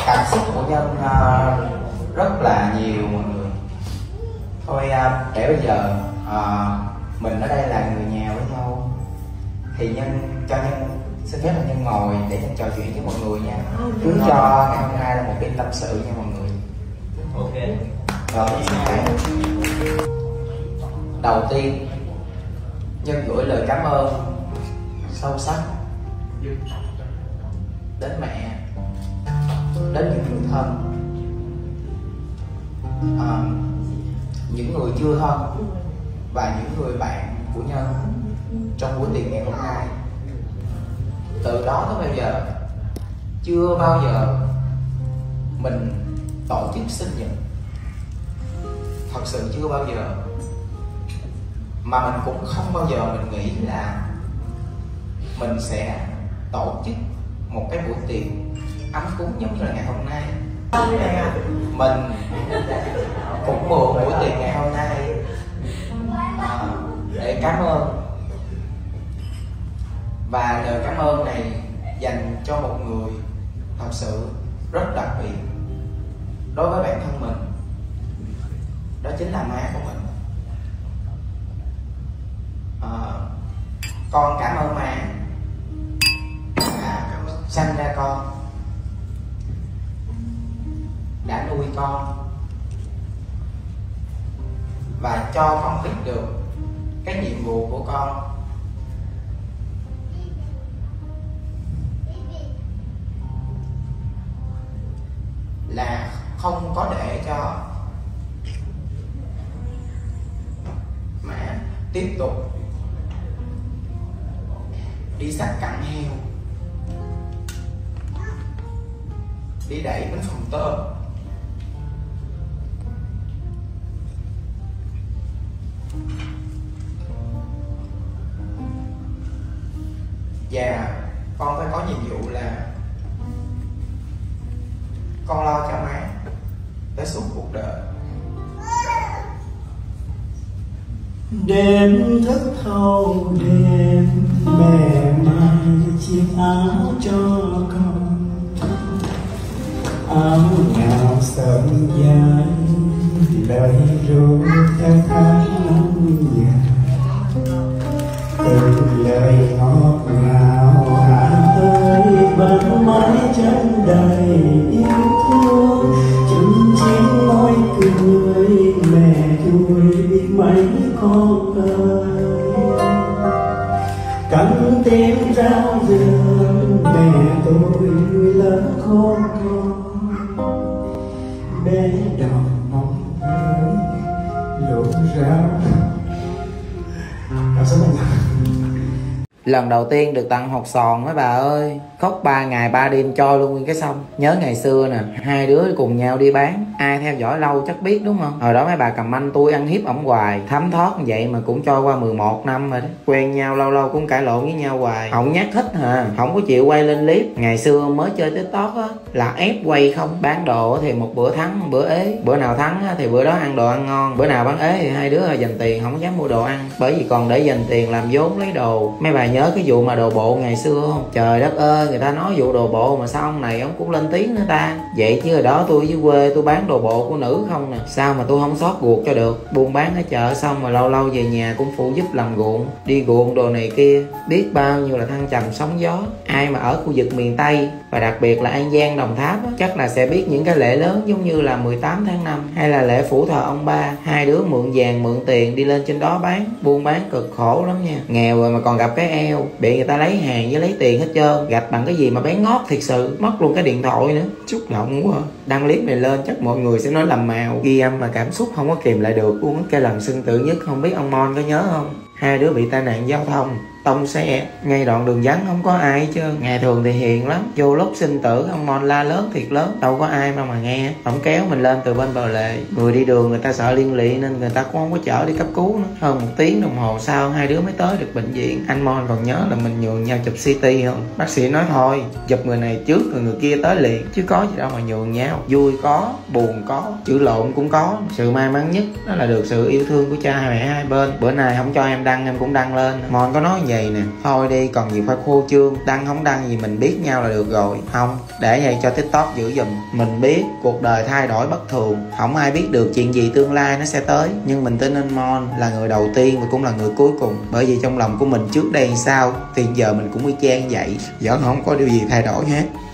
Cảm xúc của Nhân rất là nhiều mọi người. Thôi để bây giờ mình ở đây là người nhà với nhau thì Nhân xin phép là Nhân ngồi để Nhân trò chuyện với mọi người nha. Cứ cho ngày hôm nay là một đêm tâm sự nha mọi người. Ok. Rồi, đầu tiên Nhân gửi lời cảm ơn sâu sắc đến mẹ, đến những người thân, những người chưa thân và những người bạn của Nhân trong buổi tiệc ngày hôm nay. Từ đó tới bây giờ chưa bao giờ mình tổ chức sinh nhật, thật sự chưa bao giờ, mà mình cũng không bao giờ mình nghĩ là mình sẽ tổ chức một cái buổi tiệc ấm cúng giống như là ngày hôm nay. Mình cũng mượn buổi tiệc ngày hôm nay để cảm ơn, và lời cảm ơn này dành cho một người thật sự rất đặc biệt đối với bản thân mình, đó chính là má của mình. Con cảm ơn má đã sanh ra con, đã nuôi con và cho con biết được cái nhiệm vụ của con là không có để cho mẹ tiếp tục đi sát cặn heo, đi đẩy bánh phồng tôm, và con phải có nhiệm vụ là con lo cho má tới suốt cuộc đời. Đêm thức thâu đêm mẹ mai chiếc áo cho con, áo nào sớm dài lời ru theo tháng năm dài, từ lời ngọt ngào hát tới bắn mái chân đầy yêu thương, chừng chín môi cười mẹ vui biết mấy con ơi. Cắn tim rao rừng mẹ tôi nuôi lớn khôn con, bé đỏ mong ơi lộ ra cảm xúc anh. Lần đầu tiên được tặng hột sòn mấy bà ơi, khóc 3 ngày 3 đêm trôi luôn nguyên cái xong. Nhớ ngày xưa nè, hai đứa cùng nhau đi bán, ai theo dõi lâu chắc biết đúng không? Hồi đó mấy bà cầm anh tôi ăn hiếp ổng hoài, thấm thoát vậy mà cũng trôi qua 11 năm rồi đó. Quen nhau lâu lâu cũng cãi lộn với nhau hoài, ổng nhát thích hả, không có chịu quay lên clip. Ngày xưa mới chơi TikTok á là ép quay không, bán đồ thì một bữa thắng một bữa ế, bữa nào thắng thì bữa đó ăn đồ ăn ngon, bữa nào bán ế thì hai đứa dành tiền không dám mua đồ ăn, bởi vì còn để dành tiền làm vốn lấy đồ. Mấy bà nhớ cái vụ mà đồ bộ ngày xưa không? Trời đất ơi, người ta nói vụ đồ bộ mà sao ông này ông cũng lên tiếng nữa ta. Vậy chứ hồi đó tôi dưới quê tôi bán đồ bộ của nữ không nè, sao mà tôi không xót ruột cho được. Buôn bán ở chợ xong mà lâu lâu về nhà cũng phụ giúp làm ruộng, đi ruộng đồ này kia, biết bao nhiêu là thăng trầm sóng gió. Ai mà ở khu vực miền Tây và đặc biệt là An Giang, Đồng Tháp á, chắc là sẽ biết những cái lễ lớn giống như là 18 tháng 5 hay là lễ Phủ Thờ ông Ba. Hai đứa mượn vàng mượn tiền đi lên trên đó bán, buôn bán cực khổ lắm nha. Nghèo rồi mà còn gặp cái eo, bị người ta lấy hàng với lấy tiền hết trơn, gạch bằng cái gì mà bán ngót thiệt sự, mất luôn cái điện thoại nữa. Xúc động quá. Đăng clip này lên chắc mọi người sẽ nói làm màu, ghi âm mà cảm xúc không có kìm lại được luôn. Cái lần sưng tử nhất không biết ông Mon có nhớ không? Hai đứa bị tai nạn giao thông, tông xe ngay đoạn đường vắng không có ai hết trơn. Ngày thường thì hiền lắm, vô lúc sinh tử ông Mon la lớn thiệt lớn, đâu có ai mà nghe. Ông kéo mình lên từ bên bờ lề, người đi đường người ta sợ liên lụy nên người ta cũng không có chở đi cấp cứu nữa. Hơn 1 tiếng đồng hồ sau hai đứa mới tới được bệnh viện. Anh Mon còn nhớ là mình nhường nhau chụp CT không? Bác sĩ nói thôi chụp người này trước rồi người kia tới liền, chứ có gì đâu mà nhường nhau. Vui có, buồn có, chữ lộn cũng có. Sự may mắn nhất đó là được sự yêu thương của cha mẹ hai bên. Bữa nay không cho em đăng em cũng đăng lên. Mon có nói vậy vậy nè. Thôi đi, còn gì phải khô trương, đăng không đăng gì mình biết nhau là được rồi. Không, để vậy cho TikTok giữ giùm. Mình biết cuộc đời thay đổi bất thường, không ai biết được chuyện gì tương lai nó sẽ tới, nhưng mình tin anh Mon là người đầu tiên và cũng là người cuối cùng. Bởi vì trong lòng của mình trước đây sao thì giờ mình cũng y chang vậy, vẫn không có điều gì thay đổi hết.